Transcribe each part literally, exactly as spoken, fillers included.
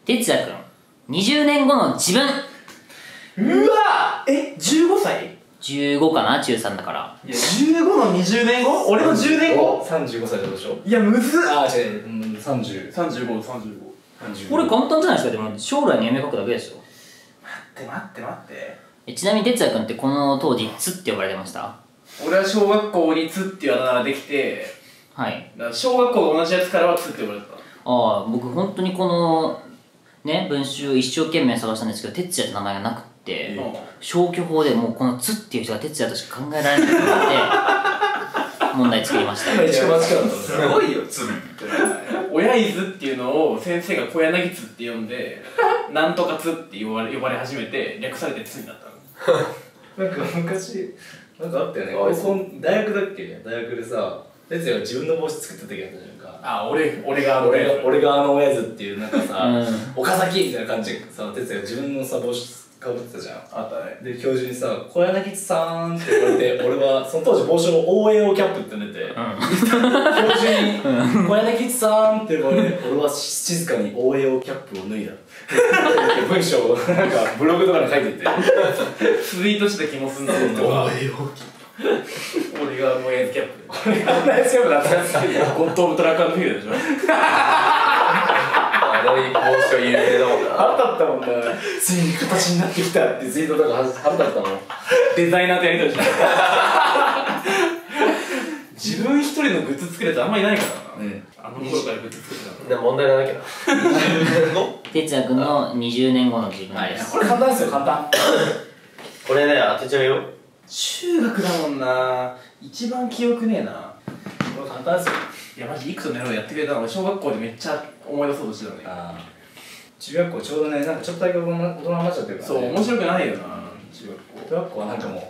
哲也くんにじゅうねんごの自分。 うわえじゅうごさいじゅうごかな、中さんだから。 いやじゅうごのにじゅうねんご、俺のじゅうねんごさんじゅうごさいってことでしょ。 いやむずっ。 ああ違う、うん、さんじゅうさんじゅうご、さんじゅうご。 これ簡単じゃないですか。でも将来の夢書くだけですよ。 待って待って待って。 えちなみに哲也くんってこの当時つって呼ばれてました？ 俺は小学校につっていうあだ名ができて、 はい。 だから小学校が同じやつからはつって呼ばれてた。 ああ、僕本当にこのね文集一生懸命探したんですけど、哲也って名前がなくって、 うん消去法でもうこのつっていう人が哲也としか考えられないと思って問題作りました。 今一番間違ったんだ。 すごいよ、つる。 親伊豆っていうのを先生が小柳津って呼んで、なんとか津って呼ばれ呼ばれ始めて、略されて津になったの。 なんか昔なんかあったよね。高校大学だっけ、大学でさ哲也が自分の帽子作った時あったじゃんか。 あ、俺、俺が俺が俺があの親父っていうなんかさ、 うん岡崎みたいな感じでさ、哲也が自分のさ帽子かぶってたじゃん。 あったね。 で教授にさ「小柳さん」って言われて俺はその当時帽子を オーエーオー キャップって呼んでて、教授に「小柳さん」って言われて俺は静かに オーエーオー キャップを脱いだ文章をなんかブログとかに書いててツイートした気もすんだもんな。 オーエーオー キャップ俺がノイズキャップ。 俺がナイスキャップだったんですけどゴッド・オブ・トラック&フィールドでしょ。 あの帽子は有名だもんな。 腹立ったもんな。ついに形になってきたってツイートとか腹立ったもん。 デザイナーとやりとりして自分一人のグッズ作るやつあんまりいないからな、ね、あの頃からグッズ作ってたで問題なわけだ。にじゅうねんご哲也くんのにじゅうねんごの自分です。 これ簡単ですよ、簡単。 これね、当てちゃうよ。 中学だもんな。一番記憶ねえな。 これ簡単ですよ。 いやマジ幾とネロやってくれたの。俺小学校でめっちゃ思い出そうとしてたのに。 ああ中学校ちょうどね、なんかちょっとだけ大人になっちゃってるからね。 そう、面白くないよな、中学校。 中学校はなんかもう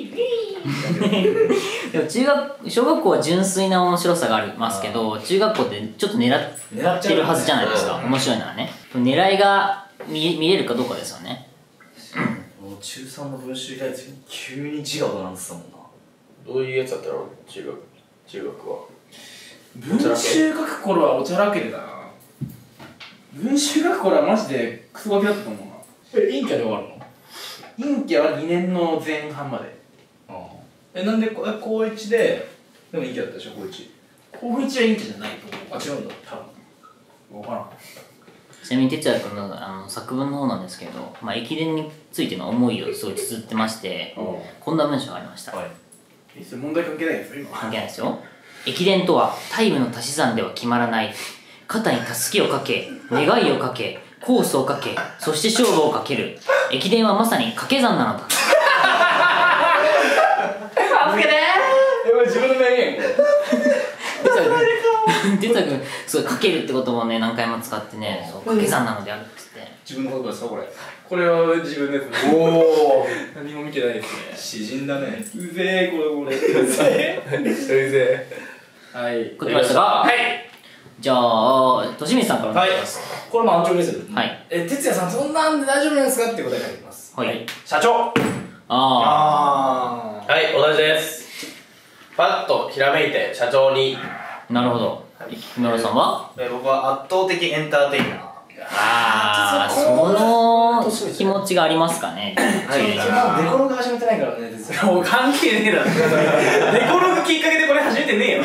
でも中学小学校は純粋な面白さがありますけど、中学校ってちょっと狙ってるはずじゃないですか。面白いならね。狙いが 見, 見れるかどうかですよね。 もう中さんの文集開いた時に急に字が大人になってたもんな。 どういうやつだったの中学中学は。 文集書く頃はおちゃらけてたな。文集書く頃はマジでクソガキだったと思うな。 え、陰キャで終わるの？ 陰キャはにねんの前半まで。 ああえ、なんでこ高一ででも陰キャだったでしょ、高一。 高一は陰キャじゃないと思う。 あ、違うんだ、多分。 分からん。 ちなみに哲也君のあの作文の方なんですけど、まあ、駅伝についての思いをすごい綴ってまして、こんな文章がありました。 はい。 え、それ問題関係ないですよ今。 関係ないですよ。駅伝とはタイムの足し算では決まらない。肩にたすきをかけ、願いをかけ、コースをかけ、そして勝負をかける。駅伝はまさに掛け算なのだ。 助けてえ、これ自分の名言。 哲也君、すごいかけるってこともね、何回も使ってね、そう掛け算なのであるっつって。 自分の言葉ですか、これ。 これは自分ですね。 おお。 何も見てないですね。 詩人だね。 うぜえ、これこれ。 うぜえ。うぜはい。 書きましたが、 はい。 じゃあ、としみつさんからおえ。はい願いします。。 これも安直ですよ。 はい。 え、哲也さん、そんなんで大丈夫なんですかって答え書いてます。 はい。 社長。 ああはい、同じです。パッとひらめいて社長に。 ー、なるほど。木村さんはえ僕は圧倒的エンターテイナー。 あー、その気持ちがありますかね。 はい。まだデコロが始めてないからね、哲也。 もう関係ねえだろ。デコログきっかけでこれ始めてねえよ。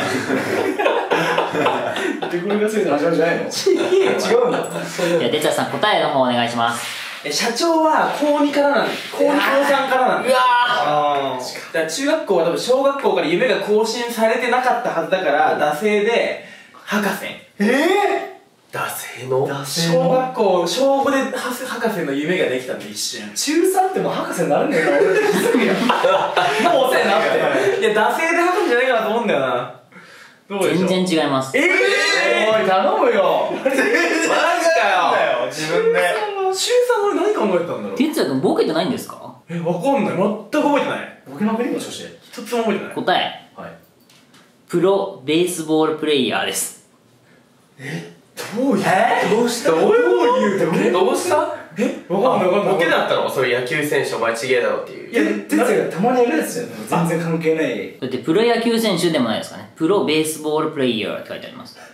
デコロがついて始まるんじゃないの？違うんだ。 いや、哲也さん、答えの方お願いします。 え、社長は高にからなんだ。高に高さんからなんだ。うわあだから中学校は多分小学校から夢が更新されてなかったはずだから惰性で博士。 ええ惰性の小学校小ごで博士の夢ができたんで一瞬。 中さんってもう博士になるんだよな、俺って気づくやん。もう遅いなって。 いや惰性で博士じゃないかなと思うんだよな。どうでしょう。 全然違います。 ええおい、頼むよ。 マジかよ。 自分で中さん俺何考えてたんだろう。 哲也君、ボケてないんですか？ え、わかんない。全く覚えてない。 ボケまくりもしかして。 一つも覚えてない。 答え、 はい。 プロベースボールプレイヤーです。 どういうどうしたどういうどうしたえ、わかんないわかんない。 ボケだったのそれ野球選手お前ちげえだろっていう。 いや、哲也がたまにやるやつじゃん。全然関係ない。 だってプロ野球選手でもないですかね。プロベースボールプレイヤーって書いてあります。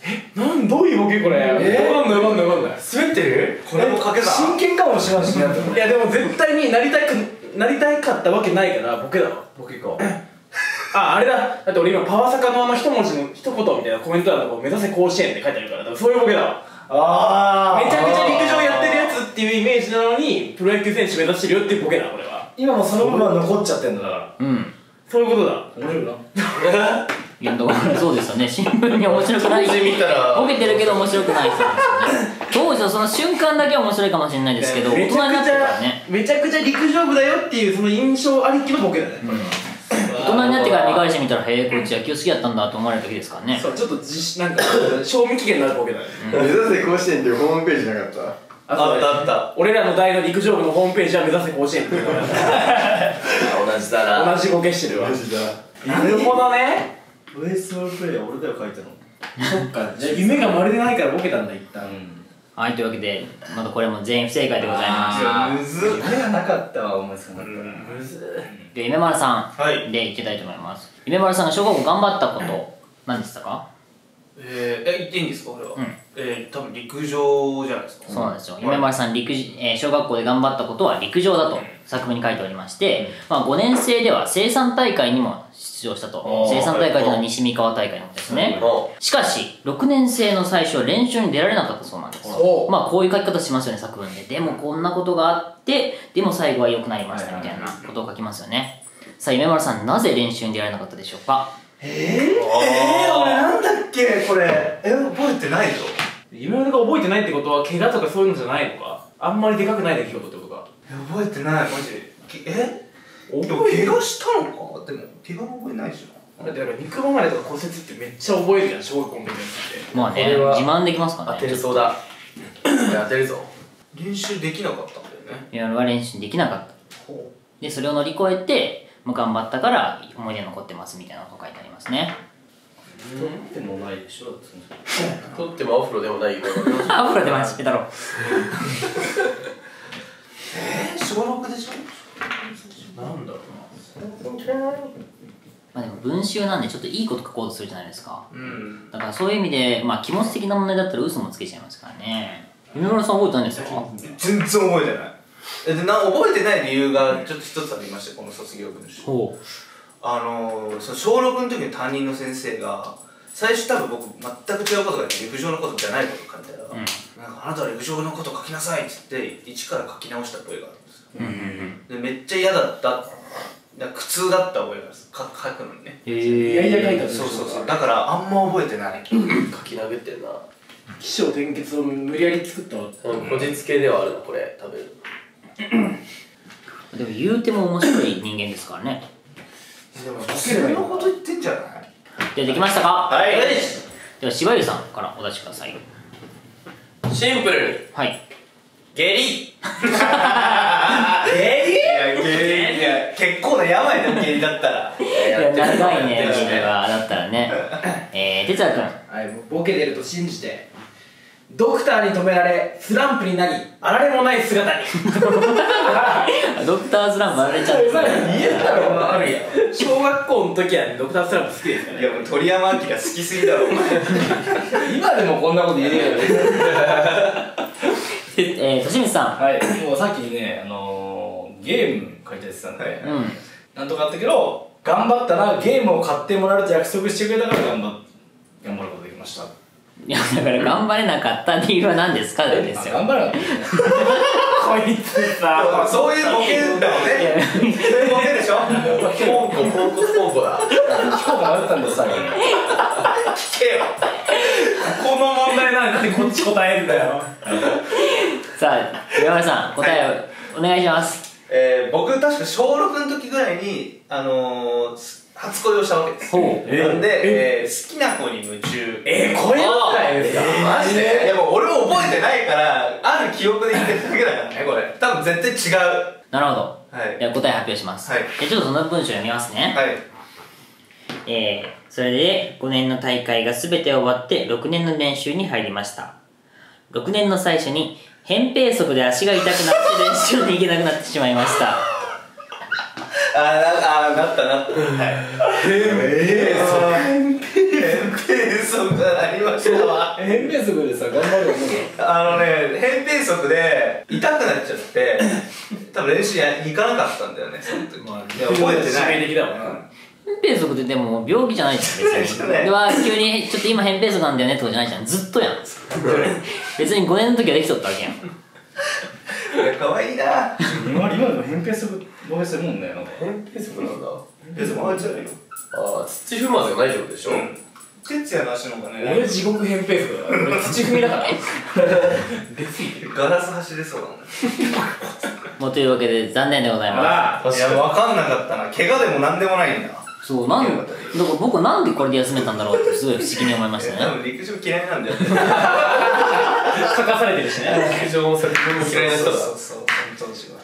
なんどういうボケこれ、 えーわかんないわかんないわかんない。 滑ってる？ これもかけ算。 真剣かもしれないしね。 いやでも絶対になりたくなりたかったわけないからボケだわ。 ボケか。 あ、あれだ。だって俺今パワサカのあの一文字の一言みたいなコメント欄のとこ目指せ甲子園って書いてあるから、だからそういうボケだわ。 あめちゃくちゃ陸上やってるやつっていうイメージなのにプロ野球選手目指してるよっていうボケだ俺は。 今もその部分は残っちゃってんだから。 うんそういうことだ。 面白いな。 いやだからそうですよね、シンプルに面白くない当時見たらボケてるけど面白くない人なんですよね。当時のその瞬間だけは面白いかもしれないですけど、大人になってからね、 めちゃくちゃ陸上部だよっていうその印象ありきのボケだね、これは。 大人になってから見返してみたら、へえこいつ野球好きだったんだと思われる時ですからね。 そうちょっと自信なんか賞味期限のあるボケだね。 目指せ甲子園っていうホームページなかった？ あとあったあった俺らの代の陸上部のホームページは目指せ甲子園っていうのが同じだな。 同じボケしてるわ。 マジだ。 なるほどね。 ベースボールプレイヤー俺だよ書いたの。 そっか、じゃあ夢がまるでないからボケたんだ一旦。 はい、というわけでまたこれも全員不正解でございます。 むずっ。 夢がなかったわ思いつかなかった。 むずで夢丸さん、 はいでいきたいと思います。夢丸さんが小学校頑張ったこと何でしたか？ えー、え言っていいんですかこれは。 うんえー、多分陸上じゃないですか。 そうなんですよ、夢丸さん陸、えー小学校で頑張ったことは陸上だと作文に書いておりまして、まあ、ごねん生では生産大会にも出場したと。 あー生産大会というのは西三河大会のことですね。 おしかしろくねん生の最初は練習に出られなかったそうなんです。 おまあこういう書き方しますよね作文で。でもこんなことがあってでも最後は良くなりましたみたいなことを書きますよね。さあ夢丸さん、なぜ練習に出られなかったでしょうか？ えー、えー、俺なんだっけこれ。え覚えてないぞ。 夢の中覚えてないってことは怪我とかそういうのじゃないのか。あんまりでかくない出来事ってことか。 え覚えてないマジで。けえでも覚え怪我したのか。でも怪我の覚えないじゃん。 だってなんか肉離れとか骨折ってめっちゃ覚えるじゃん小学校の時のやつって。 まあねこれは自慢できますからね。 当てるそうだ。当てるぞ。 練習できなかったんだよね。 夢丸は練習できなかったほで、それを乗り越えてもう頑張ったから思い出残ってますみたいなことが書いてありますね。 でもないでしょ。 取ってもアフロでもないよ。 アフロで間違えたろ。 えー、小ろくでしょ。 なんだろまあでも文集なんでちょっといいこと書こうとするじゃないですか。 うん。 だからそういう意味で、まあ気持ち的な問題だったら嘘もつけちゃいますからね。夢村さん覚えてないんですか？ 全然覚えてない。えでな覚えてない理由がちょっと一つありまして、この卒業文集。 ほあのー、その小ろくの時に担任の先生が最初多分僕全く違うことが陸上のことじゃないことを書いたら、 うんなんかあなたは陸上のこと書きなさいって言って一から書き直した覚えがあるんですよ。 う。うんうんうん。 でめっちゃ嫌だった、だ苦痛だった覚えがあるんです。か書くのにね。 へう。いやいや書いたそうそうそう。だからあんま覚えてない。 書き殴ってんな。 起承転結を無理やり作ったわ。 うん、こじつけではあるな、これ、多分。 でも言うても面白い人間ですからね。 でも普通のこと言ってんじゃない？ ではできましたか？ はい。 では柴湯さんからお出しください。 シンプルに、 はい。 下痢。 えいや、ゲリいや、結構な病だよ、ゲリだったら。 いや長いねやってるそれはだったらね。えー、哲也君。 はい、もうボケてると信じてドクターに止められスランプになりあられもない姿にドクターズランバられちゃうんですね。 言えんだろあるやん。小学校の時はねドクタースランプ好きですからね。 いや、もう鳥山明好きすぎだろ、お前。 今でもこんなこと言えるよね。 えー、としみつさん。 はい。もうさっきね、あのー、ゲーム書いたやつなんで、 うん。 なんとかあったけど、頑張ったらゲームを買ってもらえると約束してくれたから頑張っ頑張ることができました。 いやだから頑張れなかった理由は何ですかですあよ。 頑張らなかったね。 こいつさそういうボケだよね。そういうボケでしょ。 ポンコ、ポンコ、ポンコだ。 聞こうか迷ったんです、最後に。 聞けよ。 この問題なんでこっち答えるんだよ。 さあ岩村さん答えをお願いします。 えー、僕確か小ろくの時ぐらいに、あのー、初恋をしたわけです。 ほう。 なんで、えー、好きな子に夢中。 えー、これだったんですか。 マジで？いやもう俺も覚えてないからある記憶で言ってるだけだからね、これ多分絶対違う。 なるほど。 はいでは答え発表します。 はいじゃあちょっとその文章読みますね。 はい。 えー、それでごねんの大会が全て終わってろくねんの練習に入りました。ろくねんの最初に扁平足で足が痛くなって練習に行けなくなってしまいました。 あーなあーなったなった。はい。扁平足。扁平閉塞がなりましたわ。 扁平足でさ頑張るよあのね、扁平足で痛くなっちゃって多分練習や行かなかったんだよね、その時。 まあ、 いや覚えてない。 致命的だもんな。 扁平足ってでも病気じゃないじゃん別にでは急にちょっと今扁平足なんだよねとかじゃないじゃん、ずっとやん別にごねんの時はできとったわけやん。 いや可愛いな。 今今でも扁平足防衛するもんね、なんか扁平足なんだ。 扁平足あいつやるよ。 ああ、土踏まずがないってことでしょ。 哲也の足の方がね、 俺地獄扁平足だから俺土踏みだから出すぎてる。 ガラス走れそうだもんね。 もうというわけで残念でございまいや、分かんなかったな。怪我でもなんでもないんだ。 す。そうなんだから僕はなんでこれで休めたんだろうってすごい不思議に思いましたね。 多分陸上嫌いなんだよね。 書かされてるしね。 陸上もそれも嫌いな人だ。 そうそうそう、本当に違う。